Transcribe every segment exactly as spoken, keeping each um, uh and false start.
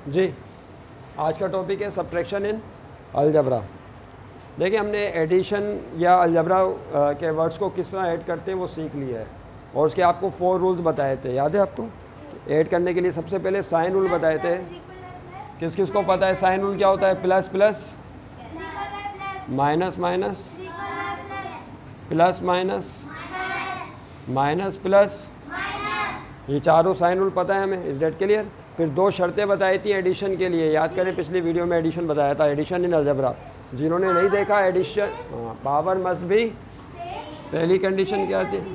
जी, आज का टॉपिक है सब्ट्रैक्शन इन अलजबरा। देखिए, हमने एडिशन या अलजबरा के वर्ड्स को किस तरह ऐड करते हैं वो सीख लिया है, और उसके आपको फोर रूल्स बताए थे, याद है आपको? ऐड करने के लिए सबसे पहले साइन रूल बताए थे। किस किस को पता है साइन रूल क्या होता है? Plus plus, minus minus, plus minus, minus plus, ये चारों साइन रूल पता है हमें। Is that clear? फिर दो शर्तें बताई थी एडिशन के लिए, याद करें पिछली वीडियो में एडिशन बताया था, एडिशन इन अलजबरा। जिन्होंने नहीं देखा एडिशन, हाँ, पावर मस्ट भी, पहली कंडीशन क्या थी?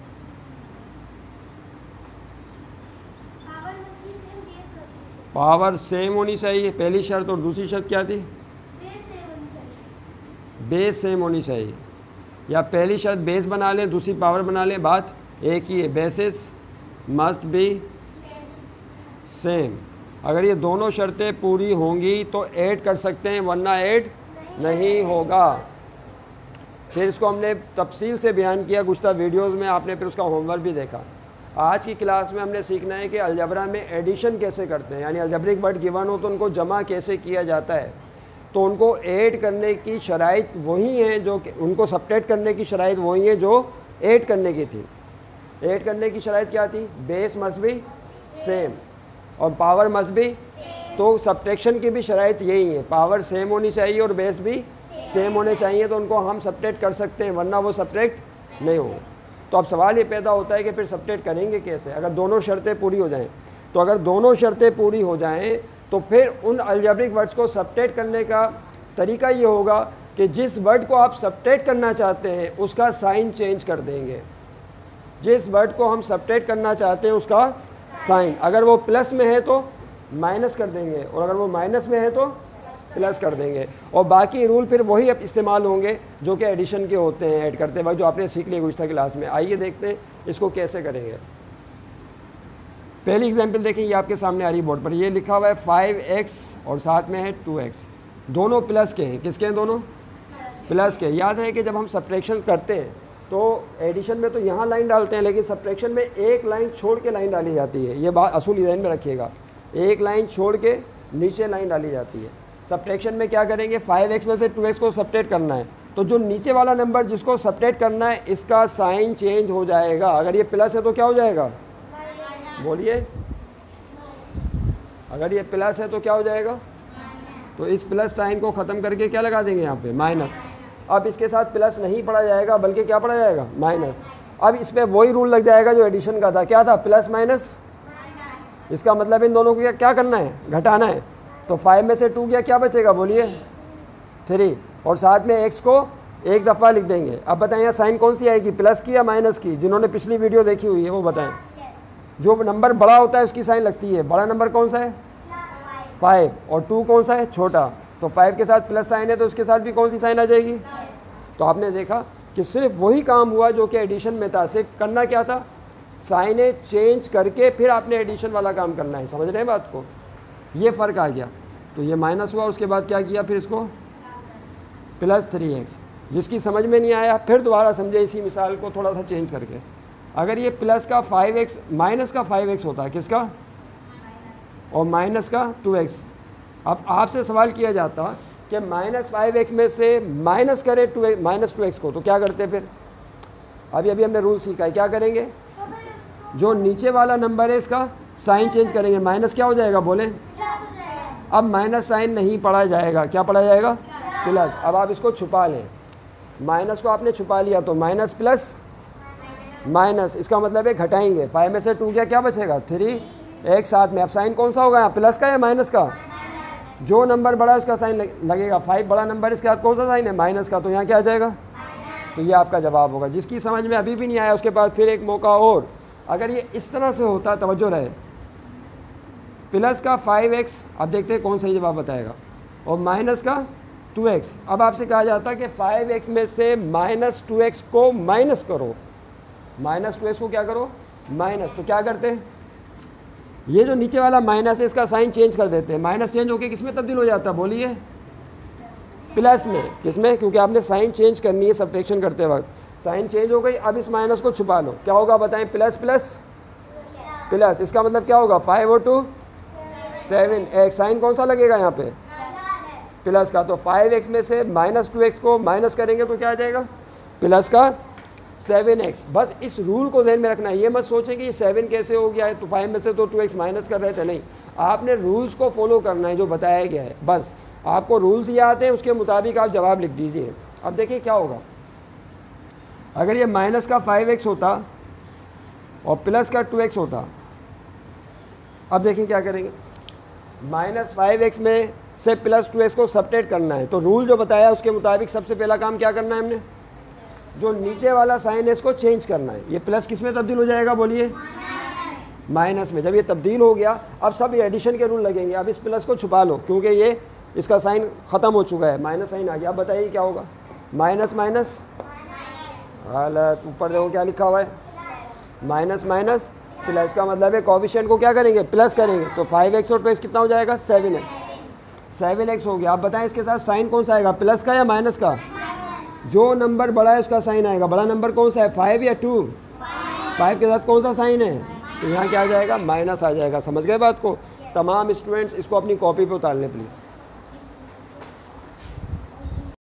पावर सेम होनी चाहिए, पहली शर्त। और दूसरी शर्त क्या थी? बेस सेम होनी चाहिए। या पहली शर्त बेस बना लें, दूसरी पावर बना लें, बात एक ही है, बेसिस मस्ट बी सेम। अगर ये दोनों शर्तें पूरी होंगी तो ऐड कर सकते हैं, वरना ऐड नहीं होगा। फिर इसको हमने तफसील से बयान किया कुछ था वीडियोस में, आपने फिर उसका होमवर्क भी देखा। आज की क्लास में हमने सीखना है कि अलजबरा में एडिशन कैसे करते हैं, यानी अलजबरिक वर्ड गिवन हो तो उनको जमा कैसे किया जाता है। तो उनको ऐड करने की शराइत वही हैं जो, उनको सब्ट्रैक्ट करने की शराइत वही है जो ऐड करने की थी। ऐड करने की शराइत क्या थी? बेस मस्ट बी सेम और पावर मस्ट बी। तो सब्ट्रैक्शन की भी शराइत यही है, पावर सेम होनी चाहिए और बेस भी सेम होने चाहिए, तो उनको हम सब्ट्रैक्ट कर सकते हैं, वरना वो सब्ट्रैक्ट नहीं होंगे। तो अब सवाल ये पैदा होता है कि फिर सब्ट्रैक्ट करेंगे कैसे अगर दोनों शर्तें पूरी हो जाएं। तो अगर दोनों शर्तें पूरी हो जाएं तो फिर उन अलजेब्रिक वर्ड्स को सब्ट्रैक्ट करने का तरीका ये होगा कि जिस वर्ड को आप सब्ट्रैक्ट करना चाहते हैं उसका साइन चेंज कर देंगे। जिस वर्ड को हम सब्ट्रैक्ट करना चाहते हैं उसका साइन, अगर वो प्लस में है तो माइनस कर देंगे, और अगर वो माइनस में है तो प्लस कर देंगे। और बाकी रूल फिर वही अब इस्तेमाल होंगे जो कि एडिशन के होते हैं ऐड करते वक्त, जो आपने सीख लिया गुज़श्ता क्लास में। आइए देखते हैं इसको कैसे करेंगे। पहली एग्जांपल देखें, ये आपके सामने आ रही बोर्ड पर, ये लिखा हुआ है फाइव एक्स और साथ में है टू एक्स। दोनों प्लस के हैं। किसके हैं? दोनों प्लस के। याद है कि जब हम सब्ट्रैक्शन करते हैं तो एडिशन में तो यहाँ लाइन डालते हैं, लेकिन सब्ट्रैक्शन में एक लाइन छोड़ के लाइन डाली जाती है। ये बात असूल ध्यान में रखिएगा, एक लाइन छोड़ के नीचे लाइन डाली जाती है। सब्ट्रैक्शन में क्या करेंगे? फाइव एक्स में से टू एक्स को सब्ट्रैक्ट करना है, तो जो नीचे वाला नंबर जिसको सब्ट्रैक्ट करना है इसका साइन चेंज हो जाएगा। अगर ये प्लस है तो क्या हो जाएगा? बोलिए, अगर ये प्लस है तो क्या हो जाएगा? तो इस प्लस साइन को ख़त्म करके क्या लगा देंगे यहाँ पे? माइनस। अब इसके साथ प्लस नहीं पढ़ा जाएगा बल्कि क्या पढ़ा जाएगा? माइनस। अब इस पर वही रूल लग जाएगा जो एडिशन का था। क्या था? Plus minus. इसका मतलब इन दोनों को क्या क्या करना है? घटाना है। तो फाइव में से टू गया, क्या बचेगा? बोलिए, थ्री। और साथ में एक्स को एक दफ़ा लिख देंगे। अब बताएं यहाँ साइन कौन सी आएगी, प्लस की या माइनस की? जिन्होंने पिछली वीडियो देखी हुई है वो बताएं। जो नंबर बड़ा होता है उसकी साइन लगती है। बड़ा नंबर कौन सा है? फाइव। और टू कौन सा है? छोटा। तो फाइव के साथ प्लस साइन है तो उसके साथ भी कौन सी साइन आ जाएगी? तो आपने देखा कि सिर्फ वही काम हुआ जो कि एडिशन में था। सिर्फ करना क्या था? साइने चेंज करके फिर आपने एडिशन वाला काम करना है। समझ रहे हैं बात को? ये फ़र्क आ गया। तो ये माइनस हुआ, उसके बाद क्या किया? फिर इसको प्लस थ्री एक्स। जिसकी समझ में नहीं आया फिर दोबारा समझे इसी मिसाल को थोड़ा सा चेंज करके। अगर ये प्लस का फाइव एक्स माइनस का फाइव एक्स होता है, किसका? और माइनस का टू एक्स। अब आपसे सवाल किया जाता कि माइनस फाइव एक्स में से माइनस करें two x minus two x को, तो क्या करते फिर? अभी अभी हमने रूल सीखा है, क्या करेंगे? जो नीचे वाला नंबर है इसका साइन चेंज करेंगे। माइनस क्या हो जाएगा? बोले। अब माइनस साइन नहीं पढ़ा जाएगा, क्या पढ़ा जाएगा? प्लस। अब आप इसको छुपा लें, माइनस को आपने छुपा लिया तो माइनस प्लस माइनस, इसका मतलब है घटाएंगे। फाइव में से टू क्या क्या बचेगा? थ्री। एक साथ में अब साइन कौन सा होगा यहाँ? प्लस का या माइनस का? जो नंबर बड़ा है उसका साइन लगेगा। फाइव बड़ा नंबर, इसके बाद कौन सा साइन है? माइनस का। तो यहाँ क्या आ जाएगा? तो ये आपका जवाब होगा। जिसकी समझ में अभी भी नहीं आया उसके पास फिर एक मौका और। अगर ये इस तरह से होता, तवज्जो रहे, प्लस का फाइव एक्स, अब देखते हैं कौन सही जवाब बताएगा, और माइनस का टू एक्स। अब आपसे कहा जाता है कि फाइव एक्स में से माइनस टू एक्स को माइनस करो। माइनस टू एक्स को क्या करो? माइनस। तो क्या करते हैं? ये जो नीचे वाला माइनस है इसका साइन चेंज कर देते हैं। माइनस चेंज होकर किस में तब्दील हो जाता है? बोलिए, प्लस में। किस में? क्योंकि आपने साइन चेंज करनी है सब्ट्रैक्शन करते वक्त। साइन चेंज हो गई। अब इस माइनस को छुपा लो, क्या होगा बताएं? Plus plus plus. इसका मतलब क्या होगा? फाइव और टू सेवन एक्स, साइन कौन सा लगेगा यहाँ पे, प्लस का। तो फाइव एक्स में से माइनस टू एक्स को माइनस करेंगे तो क्या आ जाएगा, प्लस का सेवन एक्स। बस इस रूल को ध्यान में रखना है, ये मत सोचें कि ये सेवन कैसे हो गया है, तो फाइव में से तो टू एक्स माइनस कर रहे थे, नहीं, आपने रूल्स को फॉलो करना है जो बताया गया है। बस आपको रूल्स याद हैं, उसके मुताबिक आप जवाब लिख दीजिए। अब देखिए क्या होगा, अगर ये माइनस का फाइव एक्स होता और प्लस का टू एक्स होता, अब देखिए क्या करेंगे, माइनस फाइव एक्स में से प्लस टू एक्स को सब्ट्रैक्ट करना है, तो रूल जो बताया उसके मुताबिक सबसे पहला काम क्या करना है हमने, जो नीचे वाला साइन है इसको चेंज करना है। ये प्लस किस में तब्दील हो जाएगा, बोलिए, माइनस में। जब ये तब्दील हो गया, अब सब एडिशन के रूल लगेंगे। अब इस प्लस को छुपा लो क्योंकि ये इसका साइन ख़त्म हो चुका है, माइनस साइन आ गया। अब बताइए क्या होगा, माइनस माइनस, गलत, ऊपर देखो क्या लिखा हुआ है, माइनस माइनस प्लस, का मतलब है कोएफिशिएंट को क्या करेंगे, प्लस करेंगे। तो फाइव एक्स और टू एक्स कितना हो जाएगा, सेवन एक्स, सेवन एक्स हो गया। आप बताएं इसके साथ साइन कौन सा आएगा, प्लस का या माइनस का, जो नंबर बड़ा है उसका साइन आएगा। बड़ा नंबर कौन सा है, फाइव या टू, फाइव के साथ कौन सा साइन है, तो यहाँ क्या आ जाएगा, माइनस आ जाएगा। समझ गए बात को। तमाम स्टूडेंट्स इसको अपनी कॉपी पे उतार लें प्लीज़।